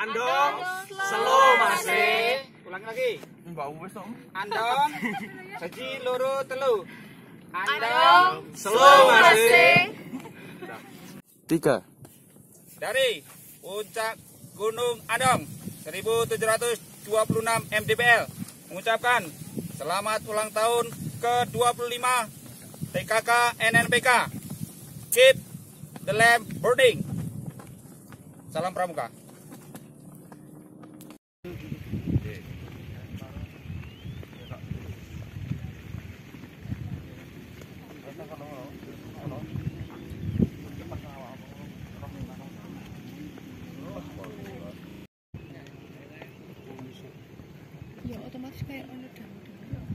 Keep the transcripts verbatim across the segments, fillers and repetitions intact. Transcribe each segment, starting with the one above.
Andong, slow masih. Ulangi lagi. Andong, siji loro telu. Andong, slow masih. Tiga. Dari puncak Gunung Andong seribu tujuh ratus dua puluh enam M D P L mengucapkan selamat ulang tahun ke dua puluh lima T K K N N P K. Keep the lamp burning. Salam Pramuka. Ya otomatis kayak ono dangdut.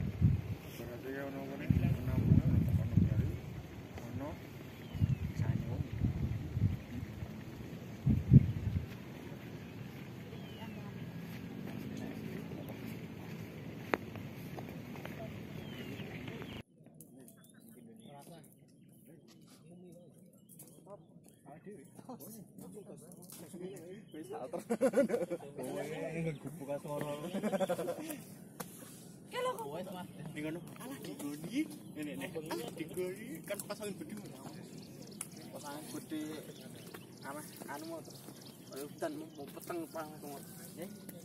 Kalau kok ngono alah digoni ngene nek digoni kan pasangan gede pasangan gede apa anu mau hutan mau peteng pang nggih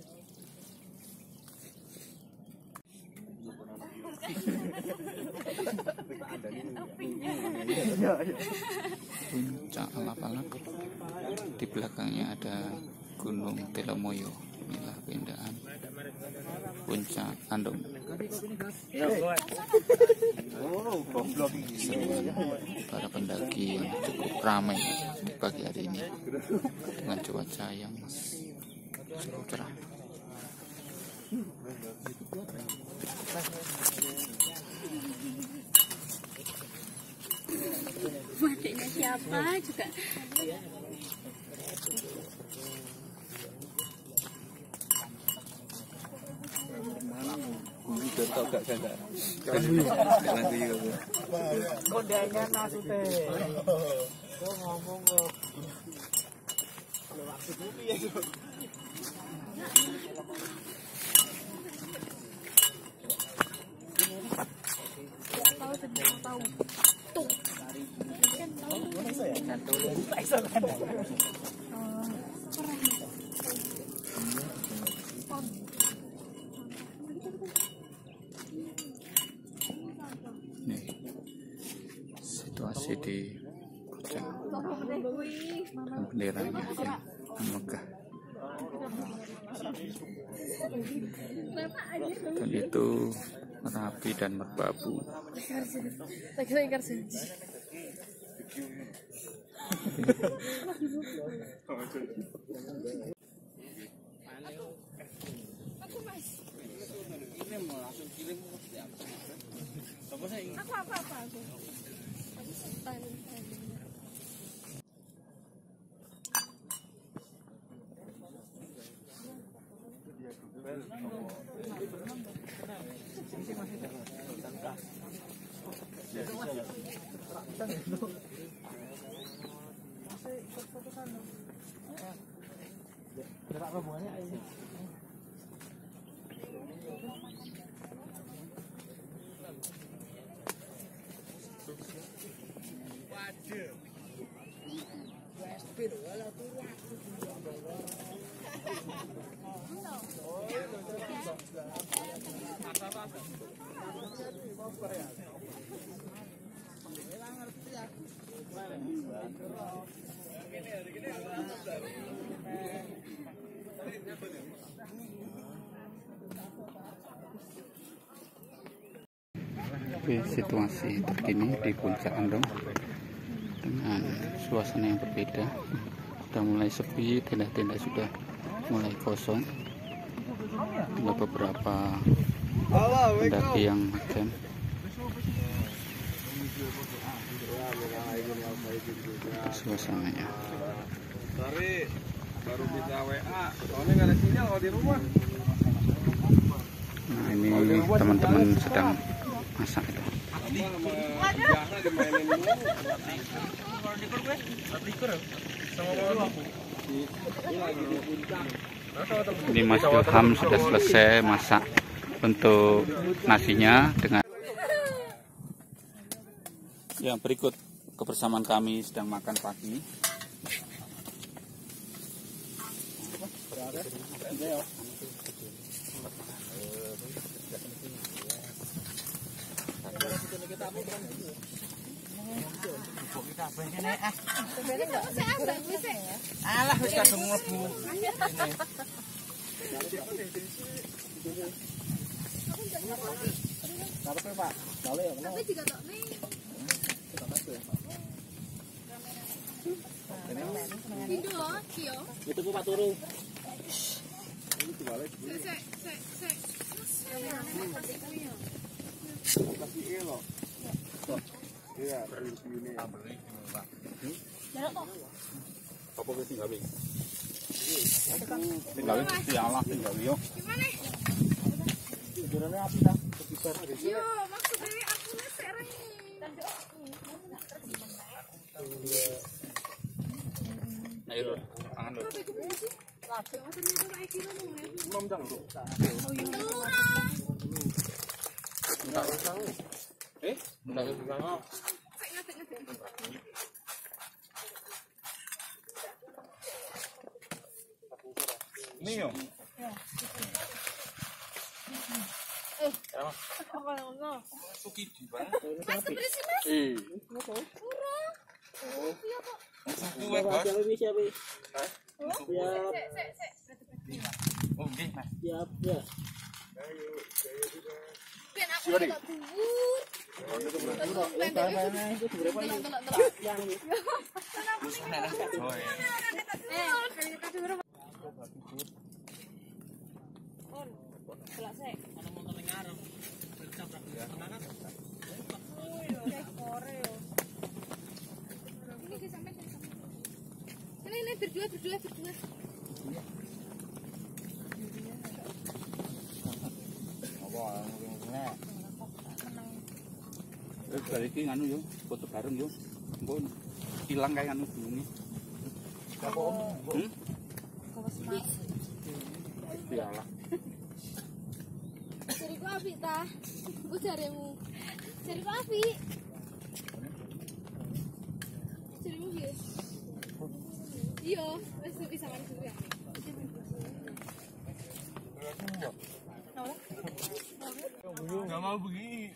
Puncak alap-alap, di belakangnya ada Gunung Telomoyo. Inilah keindahan Puncak Andong. Para pendaki yang cukup ramai di pagi hari ini dengan cuaca yang cukup cerah. Adiknya siapa juga. Kodenya nasute. Kok ngomong kok. Waktu bumi ya, Bro. Tahu sedih tahu. Tuh. Kan tahu. Satu bisa kan. Nih, situasi di puncak dan benderanya yang megah. Dan itu Merapi dan Merbabu. Aku apa apa aku. Aku sultan. Oke, situasi terkini di Puncak Andong dengan suasana yang berbeda. Sudah mulai sepi, tenda-tenda sudah mulai kosong. Ada beberapa pendaki yang ngecamp. Suasananya. Sorry, baru bisa W A. Soalnya nggak ada sinyal kalau di rumah. Nah, ini teman-teman sedang masak itu. Sama dimainin mulu. Sama Ini Mas Ilham sudah selesai masak untuk nasinya dengan. Yang berikut kebersamaan kami sedang makan pagi. Alah wis kadung mlebu. Tapi Pak, balik ya. Tapi digatokne. Itu loh, yo. Itu Pak turu. Itu balik. Sek, sek, sek. Kasih elo. Iya, ini. Pak. Apa wis gawe? Tinggal dialah tinggal yo. Gimana? Sebenarnya api ta? Yo, maksudnya aku nesek rene. Nah, itu tangan lho. Mam jang lho. Eh, enggak usah. Ini yo. Eh, apa ngono? Suki di bang. Mas berisi Mas. Eh. Kurang. Oh, iya kok. Suwe, Bos. Siap, siap. Hah? Siap. Sik, sik, sik. Oh, nggih, Mas. Siap, ya. Ayo, saya juga. Ben aku tak dhuwur. Ini berdua, berdua, berdua. Eh, balik iki nganu yo, foto bareng yo. Engko ilang kae anu gununge. Apa om? Hmm? Kawas Mas. Iyalah. Jariku api ta? Ku jaremu. Jariku api. Jarimu piye? Iya, wis bisa kan dulu ya. Enggak mau begini.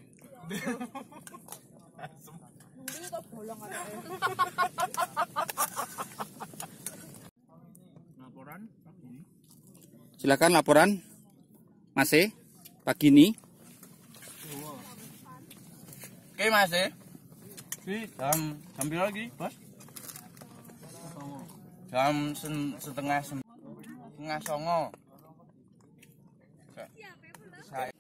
Ini kok bolong ada. Laporan pagi ini. Silakan laporan Mas E pagi ini. Oke Mas E. Si jam jam berapa lagi, Bos? Jam sen, setengah sem, setengah songo. Saya.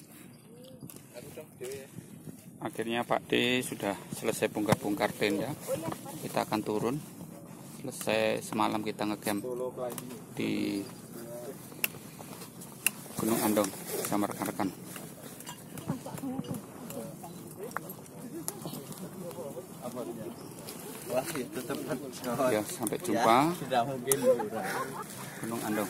Akhirnya Pak D sudah selesai bongkar-bongkar tenda. Kita akan turun. Selesai semalam kita ngecamp di Gunung Andong bersama rekan-rekan. Wah, tetap Ya, sampai jumpa. Sudah mungkin Gunung Andong.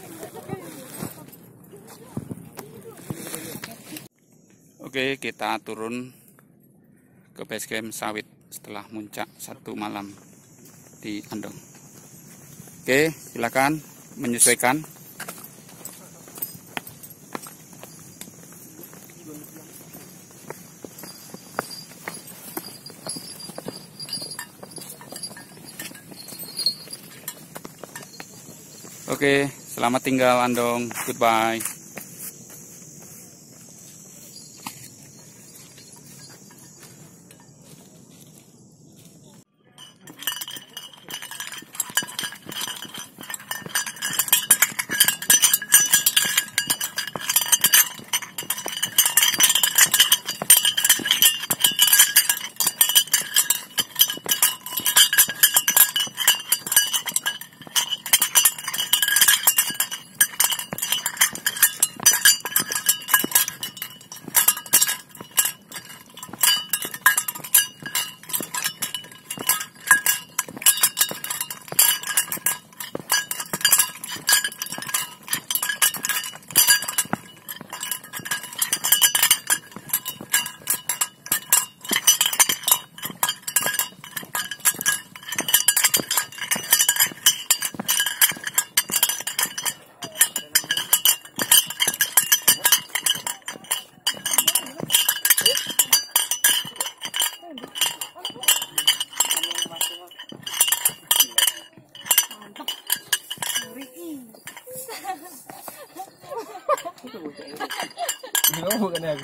Oke, kita turun ke base camp sawit setelah muncak satu malam di Andong. Oke, silakan menyesuaikan. Oke, selamat tinggal Andong. Goodbye. Ini bukan ya.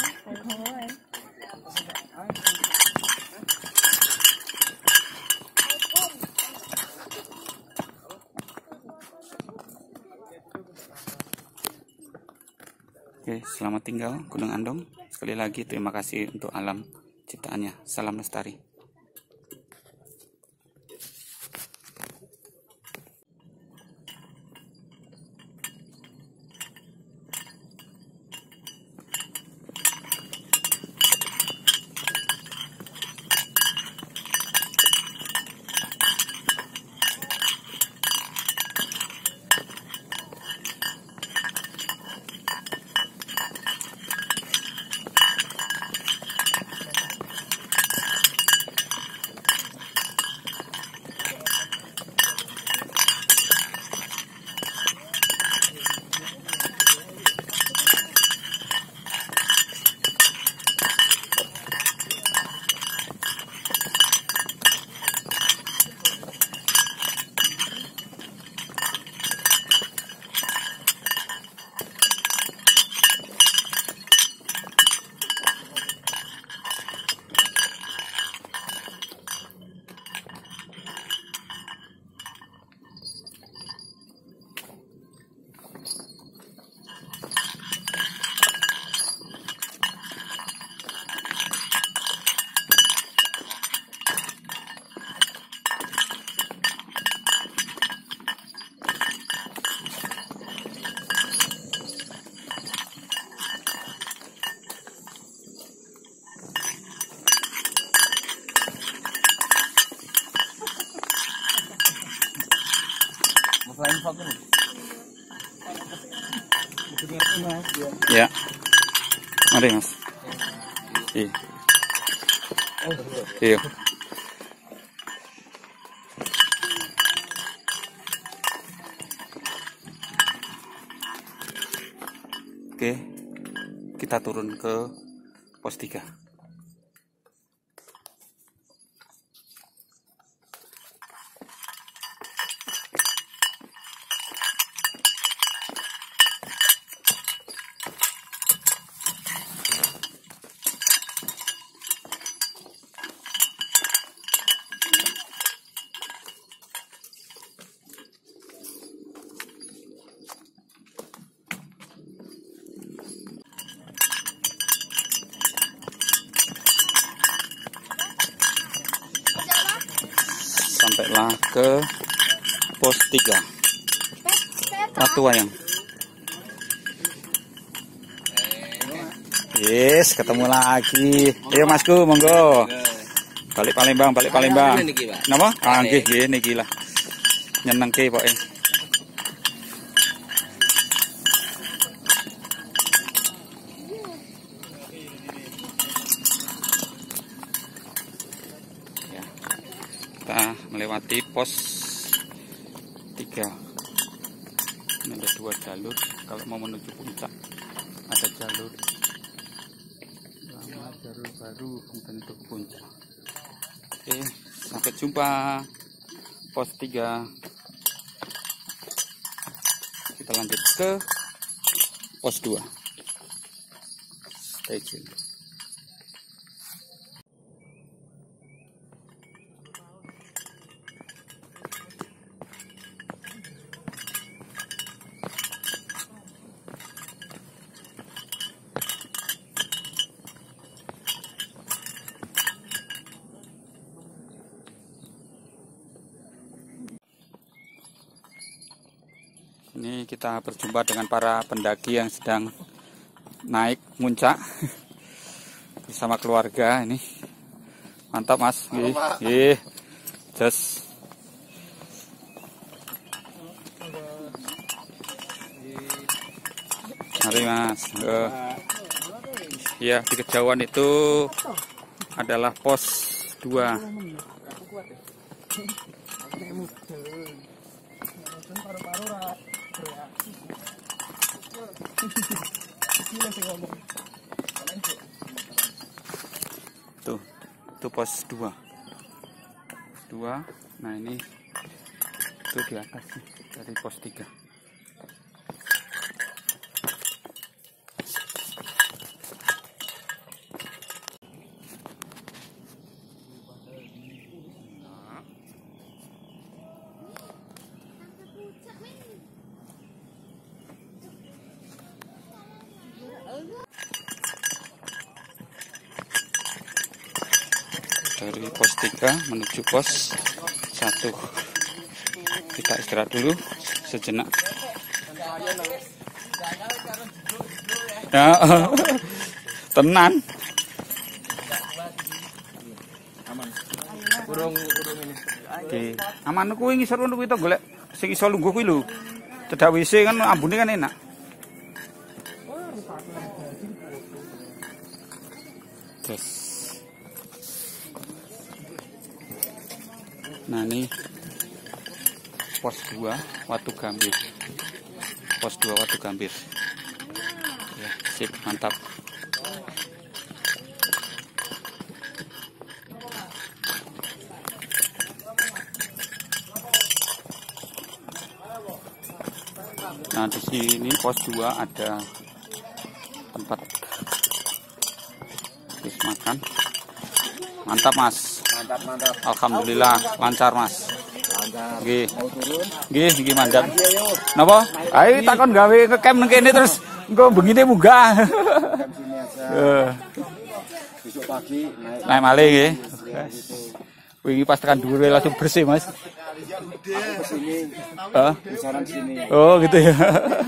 Oke, selamat tinggal Gunung Andong. Sekali lagi terima kasih untuk alam ciptaannya. Salam lestari. Ya, mari mas. Iya. Iya. Oke, kita turun ke pos tiga. Sampailah ke pos tiga. Satu wayang. Yes, ketemu lagi. Ayo Masku, monggo. Balik Palembang, balik Palembang. Napa? Ah nggih, nggih niki lah. Nyenengke pokoke. Kita melewati pos tiga. Ini ada dua jalur kalau mau menuju puncak. Ada jalur lama, jalur baru untuk puncak. Oke, sampai jumpa pos tiga. Kita lanjut ke pos dua. Stay tune. Ini kita berjumpa dengan para pendaki yang sedang naik puncak bersama keluarga ini. Mantap Mas. Nggih. Nggih. Jos. Mari Mas. Ya, di kejauhan itu adalah pos dua. Tuh, itu pos dua. Dua. Nah ini itu di atas nih, dari pos tiga. dari pos tiga menuju pos satu. Kita istirahat dulu sejenak. Ya, tenan. Aman. Kurung kurung ini. Oke, aman kuwi ngisor ngono kuwi to golek sing iso lungguh kuwi lho. Cedak W C kan ambune kan enak. Terus. Nah, ini pos dua Watu Gambir. Pos dua Watu Gambir. Ya, sip, mantap. Nah, di sini pos dua ada tempat habis makan. Mantap, Mas. Mantap, mantap. Alhamdulillah lancar, Mas. Mantap. Nggih. Mau turun? Nggih, nggih mantap. Napa? Ayo takon gawe ngecamp nang kene terus engko bengine munggah. Camp sini aja. Eh, Besok pagi naik. naik malih nggih. Wingi pas tekan dhuwur langsung bersih, Mas. Aku kesini. Hah? Besaran sini. Oh, gitu ya.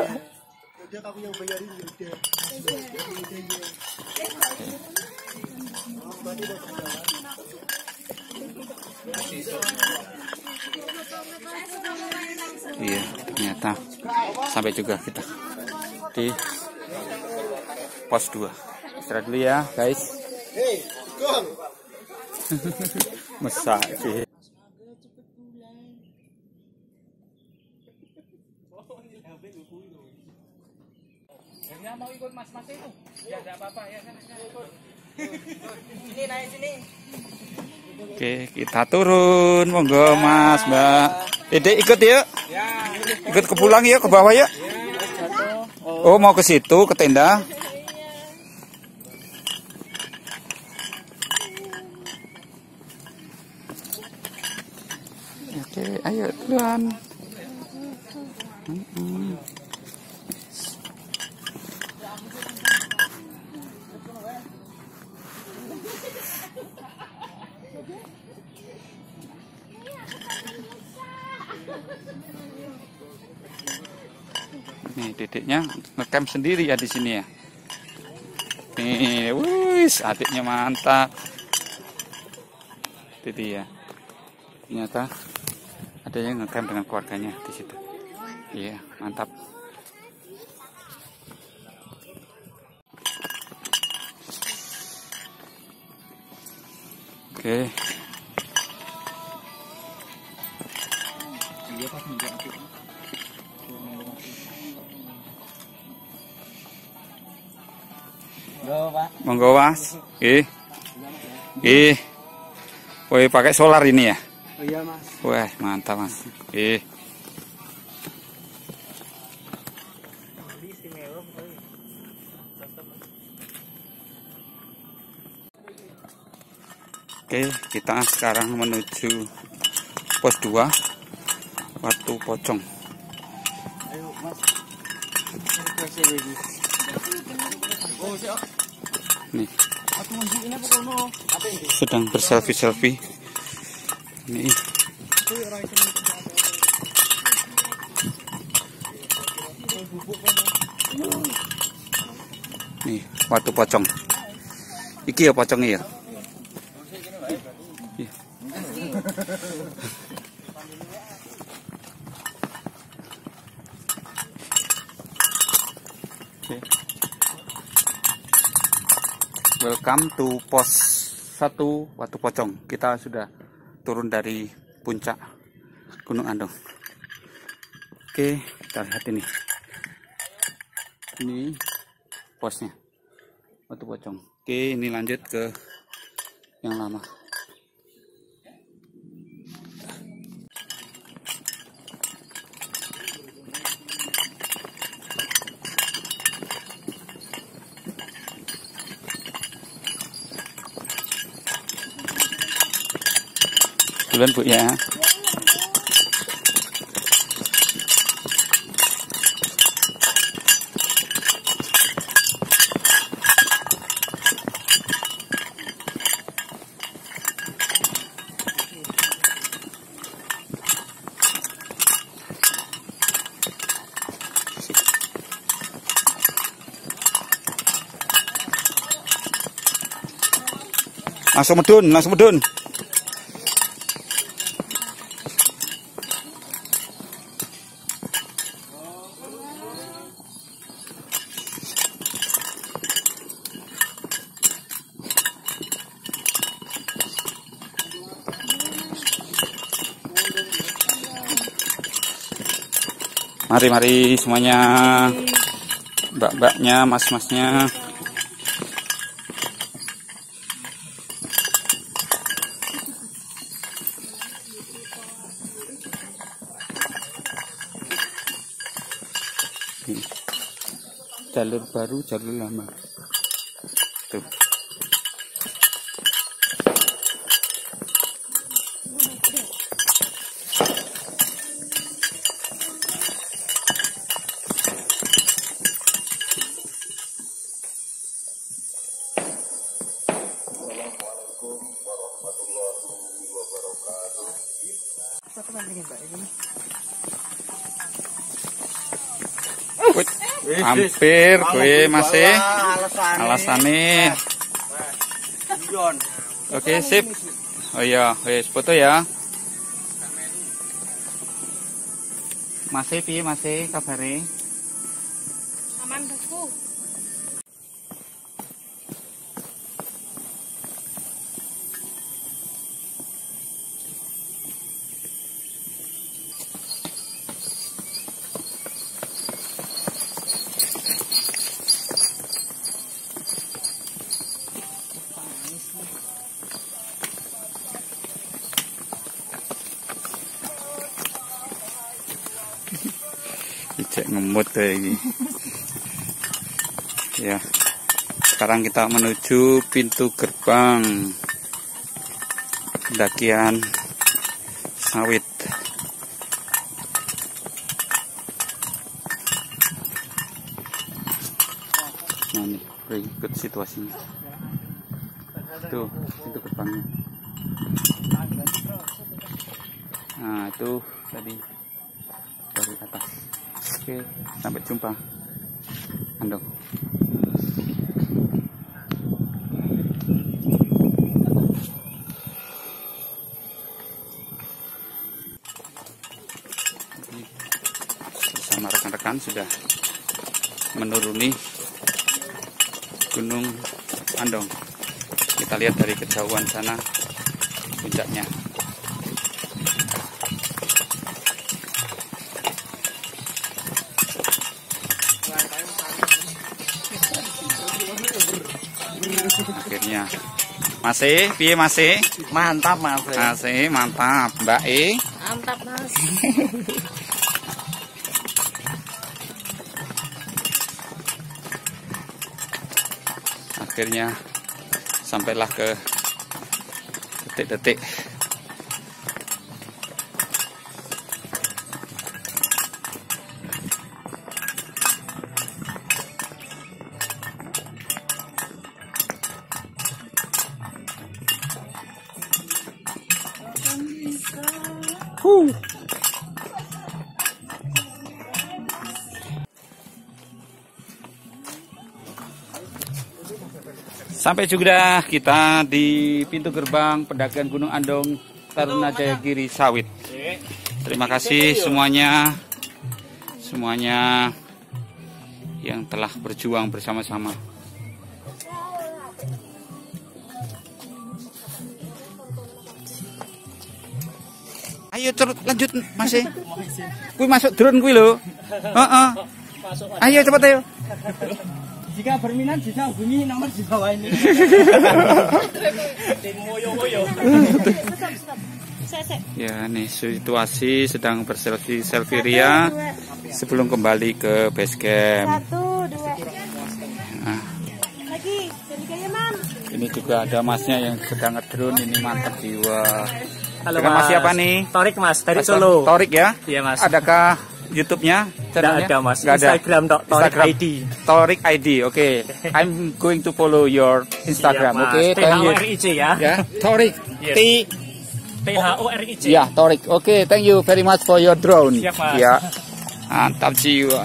Iya, ternyata sampai juga kita di pos dua. Istirahat dulu ya, guys. Hei, Gong. Mesak sih. Ya mau ikut mas-mas itu. Ya enggak apa-apa ya kan. Sini naik sini. Oke, kita turun. Monggo Mas, Mbak. Dedek ikut yuk. Ya. Ikut ke pulang yuk, ke bawah yuk. Oh, mau ke situ, ke tenda. Oke, ayo duluan. Hmm. Nih, dedeknya ngecamp sendiri ya di sini ya. Nih, wis, adiknya mantap. Itu dia. Ternyata ada yang ngecamp dengan keluarganya di situ. Iya, mantap. Oke. Monggo Mas. Ih. Ih. Woi, pakai solar ini ya? Oh iya, Mas. Wah, mantap, Mas. Ih. Oke, kita sekarang menuju pos dua Watu Pocong. Ayo, Mas. Oh, siap. Nih, Aku ngunjuk ini apa kono? Apa ini? sedang berselfie-selfie. Nih. Nih, Watu Pocong. Iki ya pocongnya ya. Iya. Oke. Welcome to pos satu Watu Pocong. Kita sudah turun dari puncak Gunung Andong. Oke, kita lihat ini. Ini posnya Watu Pocong. Oke, ini lanjut ke yang lama. Duluan Bu ya. Langsung medun, langsung medun. Mari, mari semuanya, mbak-mbaknya, mas-masnya. Jalur baru, jalur lama. Tuh. Hampir gue masih alasane. Oke, sip. Oh iya, wes foto ya. Masih piye masih kabare? Aman bosku. Cek ngemut kayak gini. Ya, sekarang kita menuju pintu gerbang pendakian Sawit. Nah nih, berikut situasinya. Tuh pintu gerbangnya. Nah itu tadi dari atas. Oke, sampai jumpa. Andong. Bersama rekan-rekan sudah menuruni Gunung Andong. Kita lihat dari kejauhan sana puncaknya. Akhirnya masih piye masih Mantap mas. masih mantap Mbak E. Mantap mas. Akhirnya sampailah ke detik-detik Huh. Sampai juga kita di pintu gerbang pendakian Gunung Andong Taruna Jayagiri Sawit. Terima kasih semuanya, semuanya yang telah berjuang bersama-sama. Ayo terus lanjut masih. Kui masuk drone kui lo. Heeh. Ayo cepat ayo. Jika berminat bisa hubungi nomor di bawah ini. Ya nih situasi sedang berselfie selfie ria sebelum kembali ke base camp. Satu, dua. Nah, Lagi, jadi kayak man. ini juga ada masnya yang sedang ngedrone, ini mantap jiwa. Halo Dengan mas siapa nih? Torik mas, dari Mas Solo. Torik ya? Iya mas. Adakah YouTube-nya? Tidak ada mas. Nggak ada. Instagram dok. Torik Instagram. I D. Torik I D, oke. Okay. I'm going to follow your Instagram, oke? Okay? T H O R I C ya. Ya, Torik. Yes. T T H O R I C. Ya, Torik. Oke, okay, thank you very much for your drone. Siap, Mas. Ya. Mantap jiwa.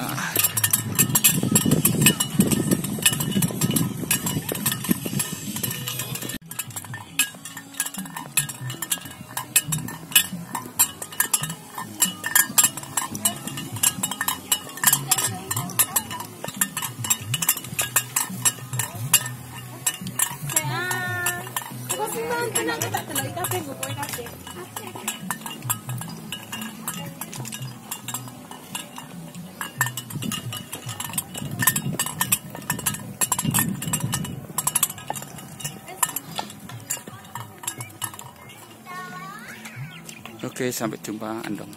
Oke, sampai jumpa Andong.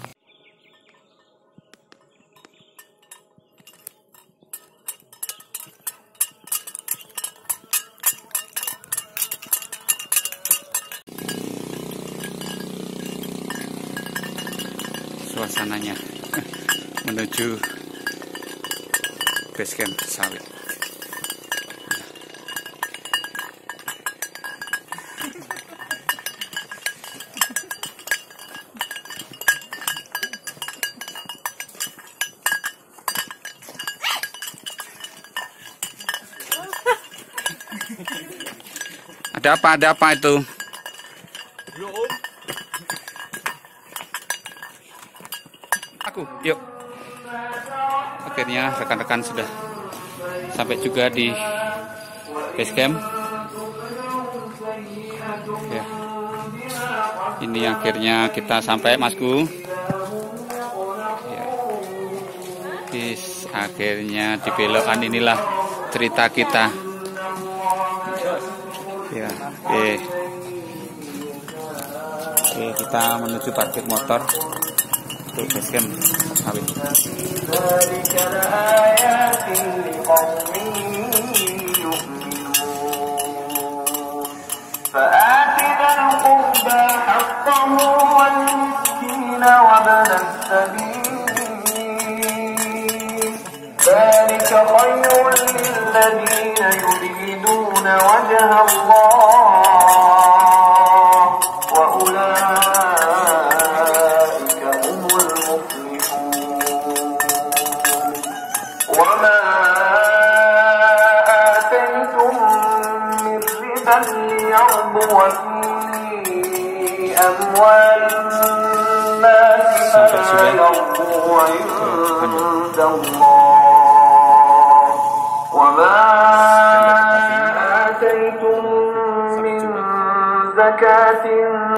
Suasananya menuju base camp sawit. Ada apa? Ada apa itu? Aku, yuk. Akhirnya rekan-rekan sudah sampai juga di base camp. Ya. Ini akhirnya kita sampai, Masku. Ya. Bis, akhirnya di belokan inilah cerita kita. Ya, oke. Oke, kita menuju parkir motor untuk base camp sawit. فآت ذا القربى حقه والمسكين وابن السبيل ذلك خير للذين يريدون وجه الله وأولئك هم المفلحون وما آتيتم من ربا ليربو في أموال الناس فلا يربو عند الله وما آتيتم من زكاة